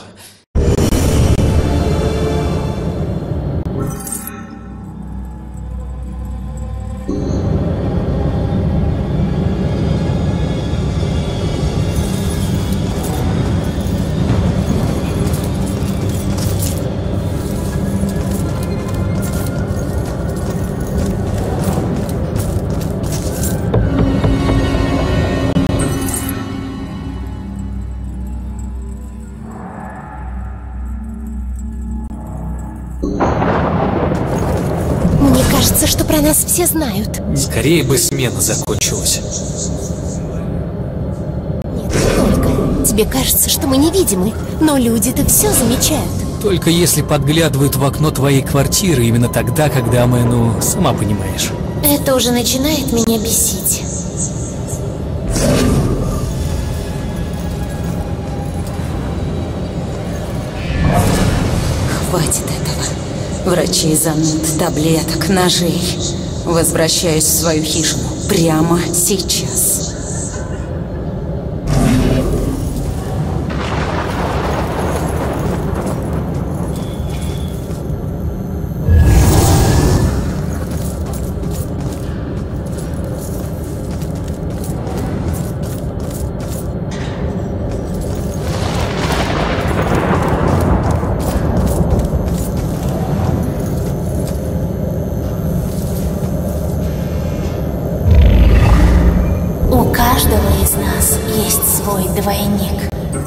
все знают. Скорее бы смена закончилась. Нет, только. Тебе кажется, что мы невидимы, но люди-то все замечают. Только если подглядывают в окно твоей квартиры именно тогда, когда мы, ну, сама понимаешь. Это уже начинает меня бесить. Хватит этого. Врачей, зануд, таблеток, ножей. Возвращаюсь в свою хижину прямо сейчас. У каждого из нас есть свой двойник.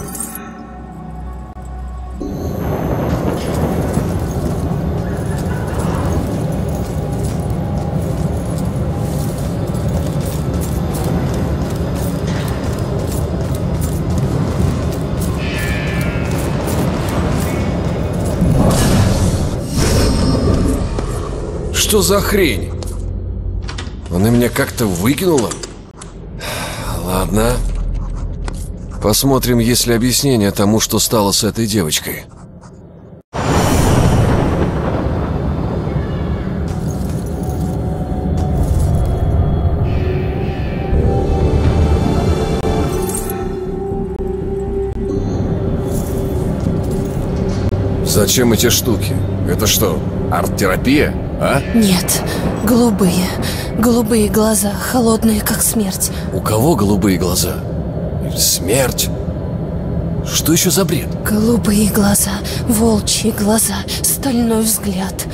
Что за хрень? Она меня как-то выкинула? Ладно. Посмотрим, есть ли объяснение тому, что стало с этой девочкой. Зачем эти штуки? Это что, арт-терапия, а? Нет, голубые. Голубые глаза, холодные, как смерть. У кого голубые глаза? Смерть? Что еще за бред? Голубые глаза, волчьи глаза, стальной взгляд.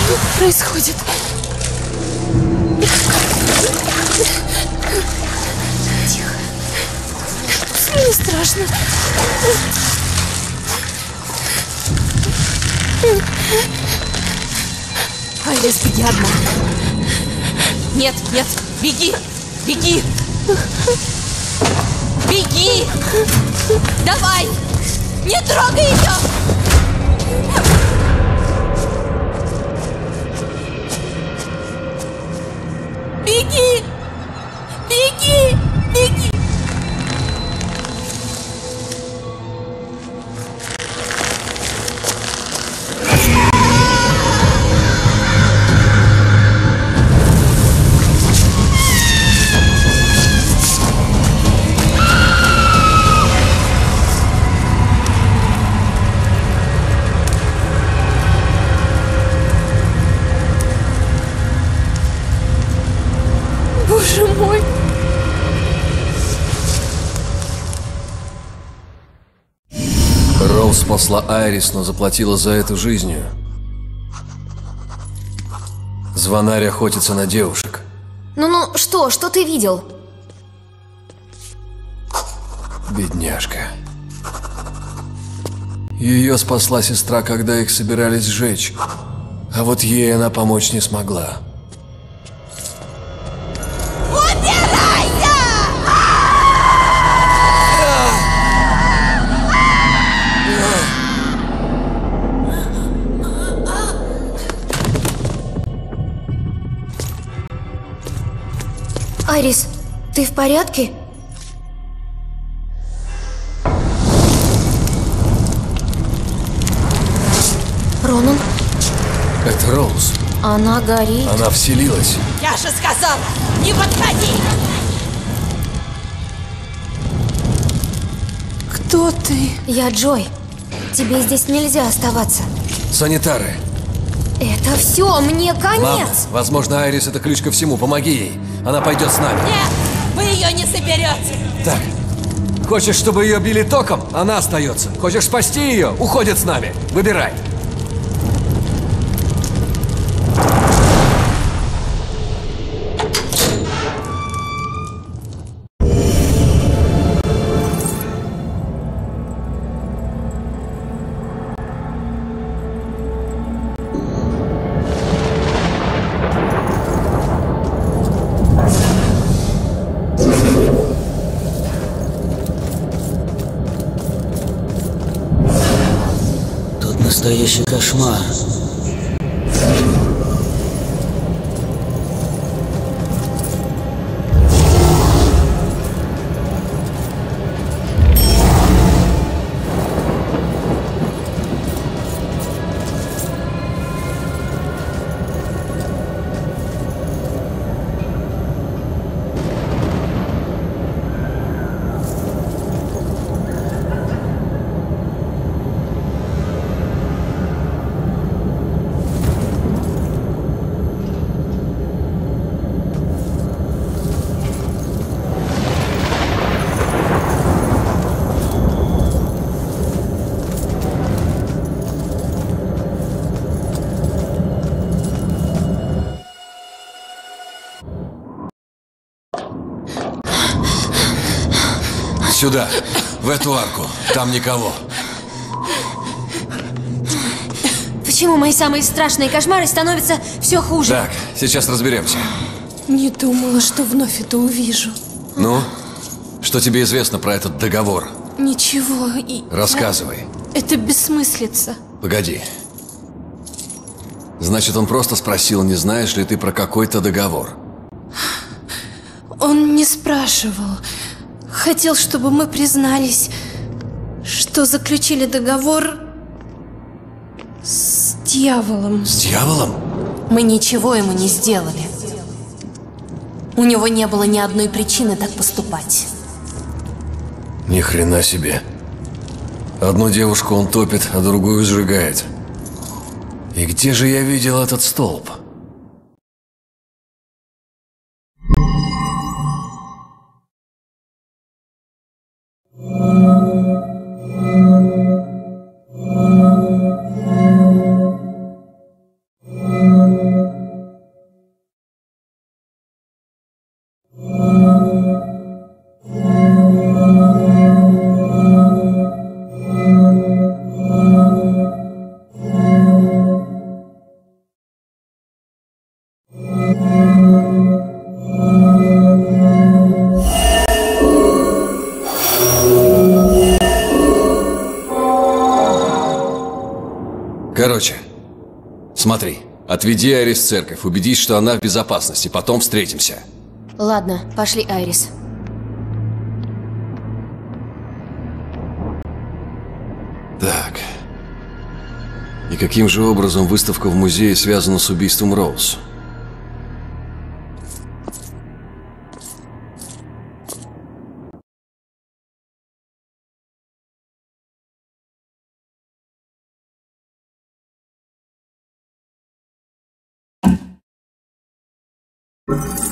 происходит? Тихо. Мне страшно. Айрис, беги одна. Нет, нет, беги, беги. Беги! Давай! Не трогай ее! Беги! Беги! Беги! Боже мой! Роуз спасла Айрис, но заплатила за это жизнью. Звонарь охотится на девушек. Ну-ну, что? Что ты видел? Бедняжка. Ее спасла сестра, когда их собирались сжечь. А вот ей она помочь не смогла. Айрис, ты в порядке? Ронан? Это Роуз. Она горит. Она вселилась. Я же сказала, не подходи! Кто ты? Я Джой. Тебе здесь нельзя оставаться. Санитары. Это все, мне конец. Мама, возможно, Айрис это ключ ко всему. Помоги ей. Она пойдет с нами. Нет, вы ее не соберете. Так. Хочешь, чтобы ее били током? Она остается. Хочешь спасти ее? Уходит с нами. Выбирай. Настоящий кошмар. Сюда, в эту арку. Там никого. Почему мои самые страшные кошмары становятся все хуже? Так, сейчас разберемся. Не думала, что вновь это увижу. Ну, что тебе известно про этот договор? Ничего и... Рассказывай. Это бессмыслица. Погоди. Значит, он просто спросил, не знаешь ли ты про какой-то договор? Он не спрашивал. Хотел, чтобы мы признались, что заключили договор с дьяволом. С дьяволом? Мы ничего ему не сделали. У него не было ни одной причины так поступать. Ни хрена себе. Одну девушку он топит, а другую сжигает. И где же я видел этот столб? Thank you. Короче, смотри. Отведи Айрис в церковь, убедись, что она в безопасности, потом встретимся. Ладно, пошли, Айрис. Так. И каким же образом выставка в музее связана с убийством Роуз? You